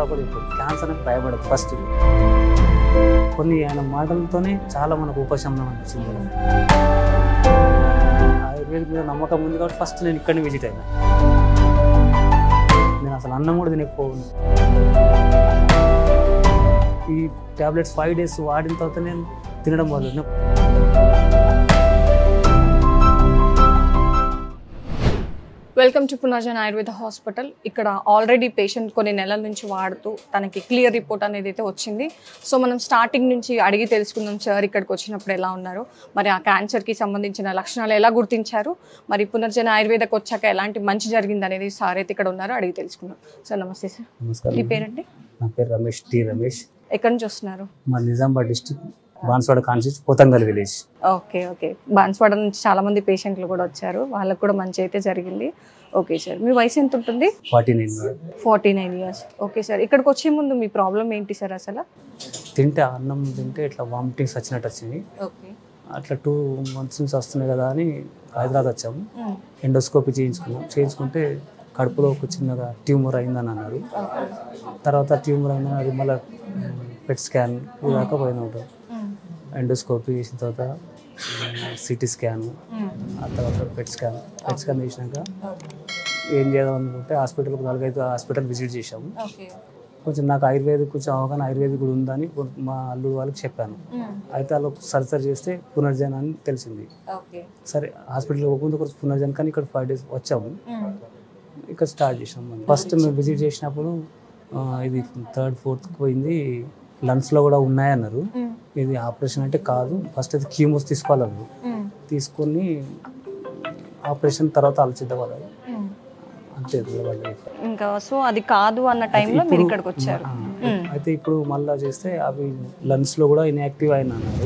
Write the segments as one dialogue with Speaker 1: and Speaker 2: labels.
Speaker 1: Sir కూడా చెప్పారు cancer అని భయపడదు ఫస్ట్. కొన్ని ఆయన మాటలతోనే చాలా మనకు ఉపశమనం అనిపించింది మేడం. ఆయుర్వేదిక్ మీద నమ్మకం ఉంది కాబట్టి ఫస్ట్ నేను ఇక్కడనే విజిట్ అయినా. నేను అసలు అన్నం కూడా తినకపోను. ఈ టాబ్లెట్స్ 5 days వాడిన తర్వాత నేను తినడం మొదలు.
Speaker 2: Welcome to Punarjan Ayurveda hospital. ఇక్కడ ఆల్రెడీ పేషెంట్ కొన్ని నెలల నుంచి వాడుతూ తనకి క్లియర్ రిపోర్ట్ అనేది అయితే వచ్చింది. సో మనం స్టార్టింగ్ నుంచి అడిగి తెలుసుకుందాం సార్ ఇక్కడికి వచ్చినప్పుడు ఎలా ఉన్నారు, మరి ఆ క్యాన్సర్కి సంబంధించిన లక్షణాలు ఎలా గుర్తించారు, మరి పునర్జన్ ఆయుర్వేదకు వచ్చాక ఎలాంటి మంచి జరిగింది అనేది సార్ అయితే ఇక్కడ ఉన్నారు, అడిగి తెలుసుకుందాం. సార్ నమస్తే సార్.
Speaker 1: నమస్కారం.
Speaker 2: మీ పేరండి?
Speaker 1: నా పేరు రమేష్, టి రమేష్.
Speaker 2: ఎక్కడి నుంచి వస్తున్నారు?
Speaker 1: మా Nizamabad district Banswada constituency Pothangal village.
Speaker 2: Okay okay. Banswada నుంచి చాలా మంది పేషెంట్లు కూడా వచ్చారు, వాళ్ళకు కూడా మంచి అయితే జరిగింది. ఓకే సార్, మీ వయసు ఎంత ఉంటుంది?
Speaker 1: 49
Speaker 2: years. ఓకే సార్, ఇక్కడికి వచ్చే ముందు మీ ప్రాబ్లం ఏంటి సార్? అసలు
Speaker 1: అన్నం తింటే ఇట్లా వామిటింగ్స్ వచ్చినట్టు వచ్చింది.
Speaker 2: ఓకే.
Speaker 1: అట్లా 2 months నుంచి వస్తున్నాయి కదా అని హైదరాబాద్ వచ్చాము. ఎండోస్కోపీ చేయించుకుంటే కడుపులో ఒక చిన్నగా ట్యూమర్ అయిందని అన్నారు. తర్వాత ట్యూమర్ అయిందని అది మళ్ళీ పెట్ స్కాన్ ఇదాకా పోయిన ఉంటుంది. ఎండోస్కోపీ చేసిన తర్వాత సిటీ స్కాన్, ఆ తర్వాత పెట్ స్కాన్ చేసినాక ఏం చేద్దాం అనుకుంటే హాస్పిటల్కి 4-5 హాస్పిటల్ విజిట్ చేసాము. కొంచెం నాకు ఆయుర్వేదిక్ కొంచెం అవగాహన ఆయుర్వేదిక్ కూడా ఉందని మా అల్లుడు వాళ్ళకి చెప్పాను. అయితే వాళ్ళు సర్జరీ చేస్తే పునర్జన్ అని తెలిసింది. సరే హాస్పిటల్కి పోకుండా కొంచెం పునర్జన్ కానీ ఇక్కడ 5 days వచ్చాము. ఇక్కడ స్టార్ట్ చేసాము. ఫస్ట్ మేము విజిట్ చేసినప్పుడు ఇది 3rd, 4th పోయింది, లంగ్స్లో కూడా ఉన్నాయన్నారు. ఇది ఆపరేషన్ అంటే కాదు, ఫస్ట్ అయితే కీమోస్ తీసుకోవాలన్నారు. తీసుకొని ఆపరేషన్ తర్వాత ఆలోచిద్దామన్నారు. అంతే
Speaker 2: ఇంకా. సో అది కాదు అన్న టైంలో మీరు ఇక్కడికి వచ్చారు.
Speaker 1: అయితే ఇప్పుడు మళ్ళీ చేస్తే అవి లంగ్స్లో కూడా ఇన్యాక్టివ్ అయిన అన్నారు.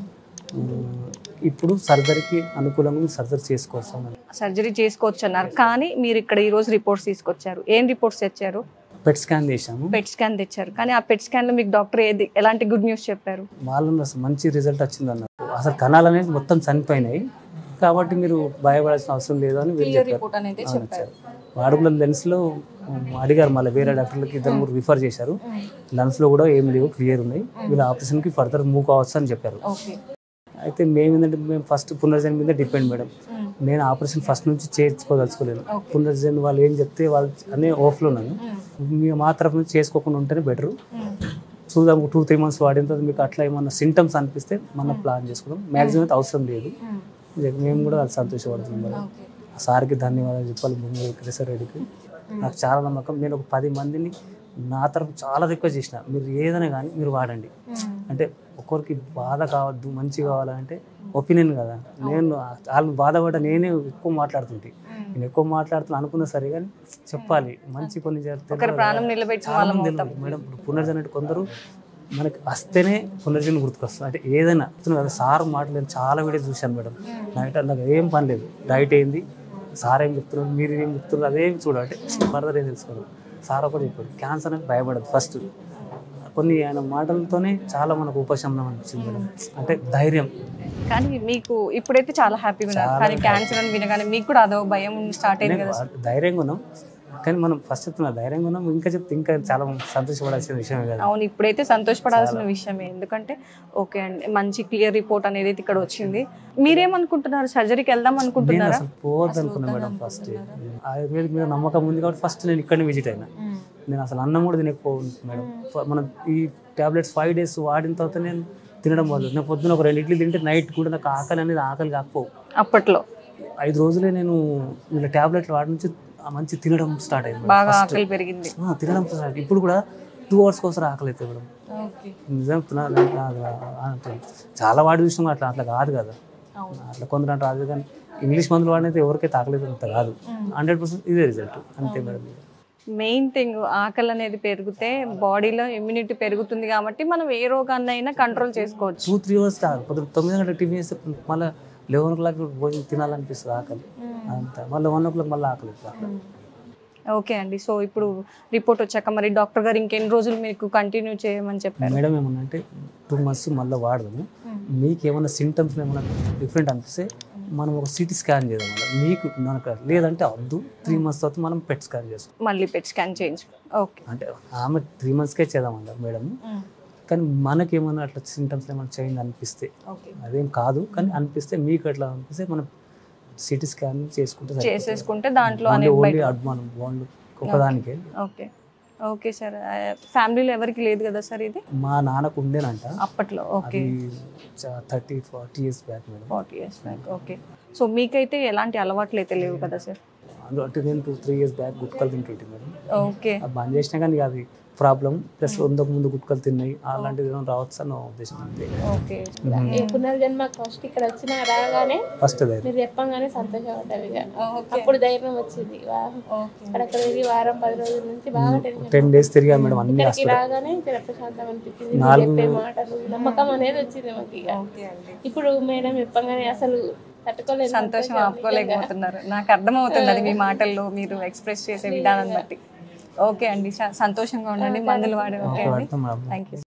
Speaker 1: ఇప్పుడు సర్జరీకి అనుకూలంగా సర్జరీ చేసుకోవచ్చు అన్నారు. కానీ మీరు ఇక్కడ ఈరోజు రిపోర్ట్స్ తీసుకొచ్చారు. ఏం రిపోర్ట్స్ తెచ్చారు? పెట్ స్కాన్ చేశాము.
Speaker 2: పెట్ స్కాన్ తెచ్చారు. కానీ ఆ పెట్ స్కాన్ లో మీకు డాక్టర్ ఎలాంటి గుడ్ న్యూస్ చెప్పారు?
Speaker 1: వాళ్ళు అసలు మంచి రిజల్ట్ వచ్చింది అన్నారు. అసలు కణాలు అనేది మొత్తం చనిపోయినాయి కాబట్టి మీరు భయపడాల్సిన అవసరం లేదు అని వీళ్ళు చెప్పారు. వాడుకల లెన్స్లో అడిగారు, మళ్ళీ వేరే డాక్టర్లకి 2-3 రిఫర్ చేశారు. లెన్స్లో కూడా ఏం లేవు, క్లియర్ ఉన్నాయి, వీళ్ళ ఆపరేషన్కి ఫర్దర్ మూవ్ కావచ్చు అని చెప్పారు. అయితే మేము ఫస్ట్ పునర్జన్ మీద డిపెండ్ మేడం. నేను ఆపరేషన్ ఫస్ట్ నుంచి చేసుకోదలుచుకోలేదు. పునర్జన్ వాళ్ళు ఏం చెప్తే వాళ్ళు అనే ఓఫ్లో ఉన్నాను. మేము మా తరఫు నుంచి చేసుకోకుండా ఉంటేనే బెటరు. చూద్దాం, 2-3 months వాడిన తర్వాత మీకు అట్లా ఏమన్నా సింటమ్స్ అనిపిస్తే మనం ప్లాన్ చేసుకుందాం. మ్యాక్సిమం అయితే అవసరం లేదు. మేము కూడా అది సంతోషపడుతున్నాం మేడం. సార్కి ధన్యవాదాలు చెప్పాలి. కిషోర్ రెడ్డికి నాకు చాలా నమ్మకం. నేను ఒక 10 మందిని నా తరఫు చాలా రిక్వెస్ట్ చేసిన, మీరు ఏదైనా కానీ మీరు వాడండి. అంటే ఒక్కరికి బాధ కావద్దు, మంచి కావాలంటే ఒపీనియన్ కదా. నేను వాళ్ళు బాధపడ్డా నేనే ఎక్కువ మాట్లాడుతుంటే, నేను ఎక్కువ మాట్లాడుతున్నా అనుకున్నా సరే కానీ చెప్పాలి మంచి కొన్ని మేడం. పునర్జన్ అంటే కొందరు మనకి వస్తేనే పునర్జన్ గుర్తుకొస్తుంది. అంటే ఏదైనా కదా సార్ మాటలు నేను చాలా వీడియోస్ చూశాను మేడం. నాకు ఏం పని లేదు, డైట్ ఏంది, సార్ ఏం చెప్తున్నారు, మీరు ఏం చెప్తున్నారు అదేం చూడాలంటే ఫర్దర్ ఏం తెలుసుకోవాలి. సార్ ఒకటి చెప్పాడు క్యాన్సర్ అనేది భయపడదు ఫస్ట్. కొన్ని ఆయన మాటలతోనే చాలా మనకు ఉపశమనం అనిపించింది మేడం. అంటే ధైర్యం.
Speaker 2: కానీ మీకు ఇప్పుడైతే చాలా హ్యాపీగా ఉన్నారు. కానీ క్యాన్సర్ అని వినగానే మీకు కూడా అదో భయం స్టార్ట్ అయింది కదా?
Speaker 1: ధైర్యంగా ఉన్నాం, కానీ మనం ఫస్ట్ చెప్తున్నా ధైర్యంగా ఉన్నాం. ఇంకా చెప్తే ఇంకా చాలా సంతోషపడాల్సిన విషయమే కదా.
Speaker 2: అవును, ఇప్పుడైతే సంతోషపడాల్సిన విషయమే. ఎందుకంటే ఓకే అండి, మంచి క్లియర్ రిపోర్ట్ అనేది ఇక్కడ వచ్చింది. మీరేమనుకుంటున్నారు? సర్జరీకి వెళ్దాం అనుకుంటున్నారా?
Speaker 1: పోవద్దు అనుకున్నా మేడం. ఫస్ట్ ఆయుర్వేదిక్ మీద నమ్మకం ఉంది కాబట్టి ఫస్ట్ నేను ఇక్కడనే విజిట్ అయినా. నేను అసలు అన్నం కూడా తినకపోను మేడం. మనం ఈ టాబ్లెట్స్ 5 days వాడిన తర్వాత నేను తినడం మొదలు. నేను పొద్దున ఒక 2 ఇడ్లీ తింటే నైట్ కూడా నాకు ఆకలి కాకపోవు.
Speaker 2: అప్పట్లో
Speaker 1: 5 రోజులే నేను వీళ్ళ టాబ్లెట్లు వాడి నుంచి మంచి తినడం స్టార్ట్ అయింది.
Speaker 2: బాగా ఆకలి పెరిగింది,
Speaker 1: తినడం స్టార్ట్. ఇప్పుడు కూడా 2 hours కోసం ఆకలి అవుతుంది మేడం. నిజం చాలా వాడి చూసినాం. అట్లా కాదు కదా. అట్లా కొందరు అంటే రాదు, కానీ ఇంగ్లీష్ మందులు వాడినైతే ఎవరికైతే ఆకలి అంత కాదు. 100% ఇదే రిజల్ట్ అంతే మేడం.
Speaker 2: మెయిన్ థింగ్ ఆకలి అనేది పెరిగితే బాడీలో ఇమ్యూనిటీ పెరుగుతుంది కాబట్టి మనం ఏ రోగాన్ని అయినా కంట్రోల్ చేసుకోవచ్చు.
Speaker 1: 2-3 hours కాదు, పొద్దున 9 గంటలకు టిఫిన్ చేస్తే మళ్ళీ 11 o'clock భోజనం తినాలనిపిస్తుంది ఆకలి అంతా. మళ్ళీ 1 o'clock మళ్ళీ ఆకలి.
Speaker 2: ఓకే అండి. సో ఇప్పుడు రిపోర్ట్ వచ్చాక మరి డాక్టర్ గారు ఇంకెన్ని రోజులు మీకు కంటిన్యూ చేయమని చెప్పారు?
Speaker 1: మేడం ఏమన్నా అంటే 2 months మళ్ళీ వాడదాము, మీకు ఏమైనా సింటమ్స్ ఏమైనా డిఫరెంట్ అనిపిస్తే మనం ఒక సిటీ స్కాన్ చేద్దాం అలా మీకు మనకు లేదంటే వద్దు 3 months తర్వాత మనం పెట్ స్కాన్ చేస్తాం.
Speaker 2: మళ్ళీ పెట్ స్కాన్ చేయించు. ఓకే.
Speaker 1: అంటే ఆమె 3 monthsకే చేద్దామన్నారు మేడం. కానీ మనకేమన్నా అట్లా సింటమ్స్ ఏమైనా చేంజ్ అనిపిస్తే అదేం కాదు, కానీ అనిపిస్తే మీకు అట్లా అనిపిస్తే మనం సిటీ స్కాన్
Speaker 2: చేసేసుకుంటే దాంట్లో
Speaker 1: ఓన్లీ మనం బాండ్ ఒకదానికే.
Speaker 2: Okay okay sir. ఫ్యామిలీలో ఎవరికి లేదు కదా సార్ ఇది?
Speaker 1: మా నాన్నకు ఉండేనంట
Speaker 2: అప్పట్లో. Okay.
Speaker 1: 30-40 years back madam.
Speaker 2: 40 years back. Okay. So మీకైతే ఎలాంటి అలవాట్లు అయితే లేవు కదా సార్?
Speaker 1: అంటే నేను 2-3 years బ్యాక్ గుట్కలు తింటుంటే మేడం.
Speaker 2: ఓకే.
Speaker 1: బంద్ చేసినా కానీ అది ప్రాబ్లం ప్లస్ వందకు ముందు గుట్కలు తిన్నాయి అలాంటిది ఏమైనా రావచ్చు అని ఉద్దేశం అంతే.
Speaker 2: ఓకే.
Speaker 3: ఈ పునర్జన్మ ఫస్ట్ ఇక్కడ వచ్చిన రాగానే
Speaker 1: ఫస్ట్
Speaker 3: మీరు చెప్పంగానే సంతోషపడ్డారు. ఇక అప్పుడు ధైర్యం వచ్చింది. అక్కడ తిరిగి వారం 10 రోజుల నుంచి బాగా
Speaker 1: 10 days తిరిగా మేడం. అన్ని
Speaker 3: ఇక్కడికి రాగానే చాలా ప్రశాంతం అనిపించింది. మీరు చెప్పే మాటలు నమ్మకం అనేది వచ్చింది మాకు. ఇక ఇప్పుడు మేడం చెప్పంగానే అసలు తట్టుకోలేదు,
Speaker 2: సంతోషం ఆపుకోలేకపోతున్నారు. నాకు అర్థమవుతుంది అది మీ మాటల్లో మీరు ఎక్స్ప్రెస్ చేసే విధానం బట్టి. ఓకే అండి, సంతోషంగా ఉండండి, మందులు వాడే. ఓకే అండి, థ్యాంక్ యూ.